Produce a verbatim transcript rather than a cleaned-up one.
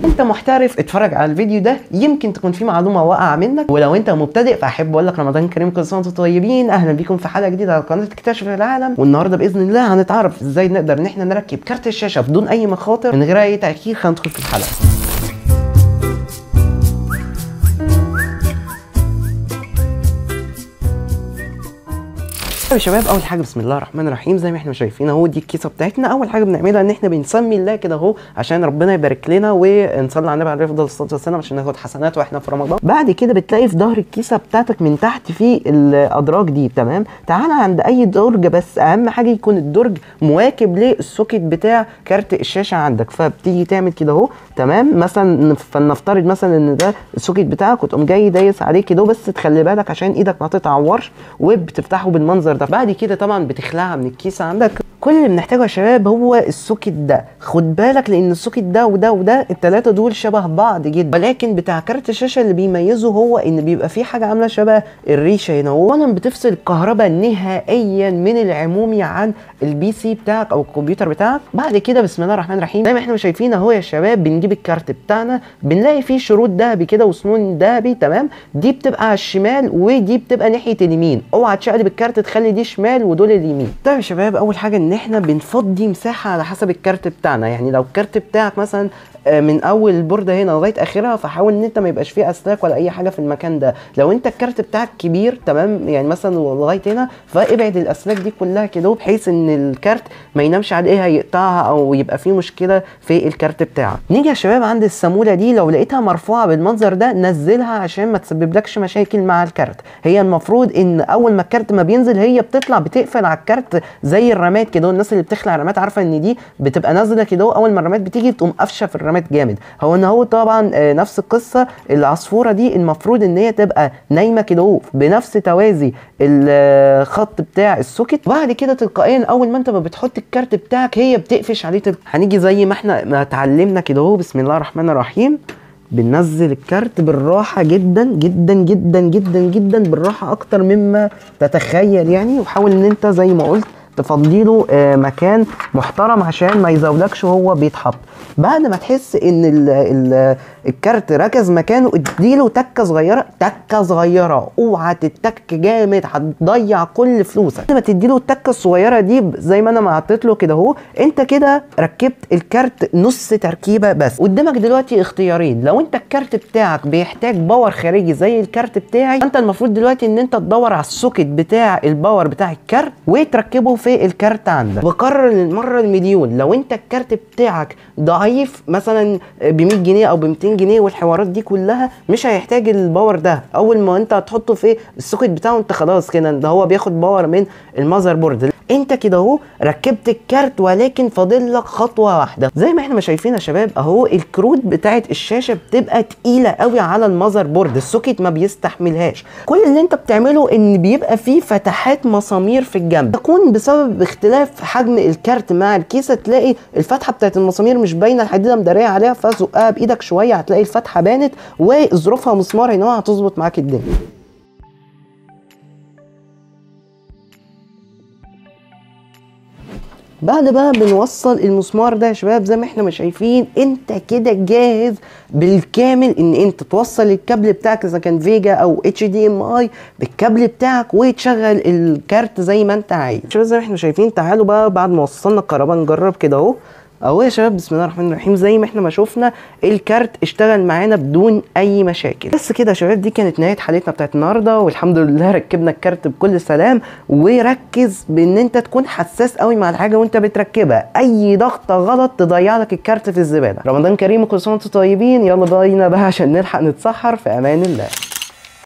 انت محترف اتفرج على الفيديو ده يمكن تكون في معلومه واقعه منك، ولو انت مبتدئ فاحب اقول لك رمضان كريم، كل سنه وانتم طيبين. اهلا بيكم في حلقه جديده على قناه اكتشف العالم. والنهارده باذن الله هنتعرف ازاي نقدر ان احنا نركب كارت الشاشه بدون اي مخاطر. من غير اي تاخير خلينا ندخل في الحلقه. يا شباب، اول حاجه بسم الله الرحمن الرحيم، زي ما احنا شايفين اهو دي الكيسه بتاعتنا. اول حاجه بنعملها ان احنا بنسمي الله كده اهو عشان ربنا يبارك لنا ونصلي على النبي عليه افضل الصلاه والسلام عشان ناخد حسنات واحنا في رمضان. بعد كده بتلاقي في ظهر الكيسه بتاعتك من تحت في الادراج دي، تمام. تعالى عند اي درج، بس اهم حاجه يكون الدرج مواكب للسوكت بتاع كارت الشاشه عندك. فبتيجي تعمل كده اهو، تمام. مثلا فلنفترض مثلا ان ده السوكت بتاعك وتقوم جاي دايس عليه كده، بس تخلي بالك عشان ايدك ما تتعورش وبتفتحه بالمنظر ده. بعد كده طبعا بتخلعها من الكيسه عندك. كل اللي بنحتاجه يا شباب هو السوكت ده. خد بالك لان السوكت ده وده وده الثلاثه دول شبه بعض جدا، ولكن بتاع كارت الشاشه اللي بيميزه هو ان بيبقى فيه حاجه عامله شبه الريشه هنا. اولا بتفصل الكهرباء نهائيا من العمومي عن البي سي بتاعك او الكمبيوتر بتاعك. بعد كده بسم الله الرحمن الرحيم زي ما احنا شايفين اهو يا شباب، بنجيب الكارت بتاعنا بنلاقي فيه شروط ذهبي كده وسنون ذهبي، تمام. دي بتبقى على الشمال ودي بتبقى ناحيه اليمين. اوعى تشقلب الكارت تخلي دي شمال ودول اليمين. طيب يا شباب، اول حاجه ان احنا بنفضي مساحه على حسب الكارت بتاعنا. يعني لو الكارت بتاعك مثلا من اول البورده هنا لغايه اخرها، فحاول ان انت ما يبقاش فيه اسلاك ولا اي حاجه في المكان ده. لو انت الكارت بتاعك كبير، تمام، يعني مثلا لغايه هنا، فابعد الاسلاك دي كلها كده بحيث ان الكارت ما ينامش عليها يقطعها او يبقى فيه مشكله في الكارت بتاعك. نيجي يا شباب عند الصاموله دي، لو لقيتها مرفوعه بالمنظر ده نزلها عشان ما تسببلكش مشاكل مع الكارت. هي المفروض ان اول ما الكارت ما بينزل هي بتطلع بتقفل على الكارت زي الرامات كده. الناس اللي بتخلع رامات عارفه ان دي بتبقى نازله كده، اول ما الرامات بتيجي تقوم قافشه في الرامات جامد. هو ان هو طبعا آه نفس القصه. العصفوره دي المفروض ان هي تبقى نايمه كده بنفس توازي الخط بتاع السوكت. وبعد كده تلقائيا اول ما انت بتحط الكارت بتاعك هي بتقفش عليه. هنيجي زي ما احنا ما اتعلمنا كده اهو، بسم الله الرحمن الرحيم. بننزل الكارت بالراحه جدا جدا جدا جدا جدا، بالراحه اكتر مما تتخيل يعني. وحاول ان انت زي ما قلت تفضيله آه مكان محترم عشان ما يزولكش وهو بيتحط. بعد ما تحس ان ال ال الكارت ركز مكانه اديله تكه صغيره، تكه صغيره، اوعى تتك جامد هتضيع كل فلوسك. لما تديله التكه الصغيره دي زي ما انا ما حطيت له كده اهو، انت كده ركبت الكارت نص تركيبه بس. قدامك دلوقتي اختيارين. لو انت الكارت بتاعك بيحتاج باور خارجي زي الكارت بتاعي، انت المفروض دلوقتي ان انت تدور على السوكت بتاع الباور بتاع الكارت وتركبه في الكارت عندك. وقرر المره المليون، لو انت الكارت بتاعك ضعيف مثلا ب مية جنيه او ب ميتين جنيه والحوارات دي كلها، مش هيحتاج الباور ده. اول ما انت هتحطه في السوكت بتاعه انت خلاص كده ده هو بياخد باور من المذر بورد. انت كده اهو ركبت الكارت، ولكن فاضل لك خطوه واحده. زي ما احنا ما شايفين يا شباب اهو، الكروت بتاعه الشاشه بتبقى تقيله قوي على المذر بورد، السوكت ما بيستحملهاش. كل اللي انت بتعمله ان بيبقى فيه فتحات مسامير في الجنب، تكون بسبب اختلاف حجم الكارت مع الكيسه. تلاقي الفتحه بتاعه المسامير مش باينه، الحديده مداريه عليها، فزقها بايدك شويه هتلاقي الفتحه بانت، واظروفها مسمار هنا هتظبط معاك الدنيا. بعد بقى بنوصل المسمار ده يا شباب زي ما احنا ما شايفين، انت كده جاهز بالكامل ان انت توصل الكابل بتاعك اذا كان فيجا او اتش دي ام اي بالكابل بتاعك وتشغل الكارت زي ما انت عايز. شباب زي ما احنا شايفين، تعالوا بقى بعد ما وصلنا الكهرباء نجرب كده اهو. اهو يا شباب بسم الله الرحمن الرحيم، زي ما احنا ما شفنا الكارت اشتغل معانا بدون اي مشاكل. بس كده يا شباب، دي كانت نهايه حلقتنا بتاعت النهارده، والحمد لله ركبنا الكارت بكل سلام. وركز بان انت تكون حساس قوي مع الحاجه وانت بتركبها، اي ضغطه غلط تضيع لك الكارت في الزباله. رمضان كريم وكل سنه وانتم طيبين. يلا بينا بقى عشان نلحق نتسحر. في امان الله.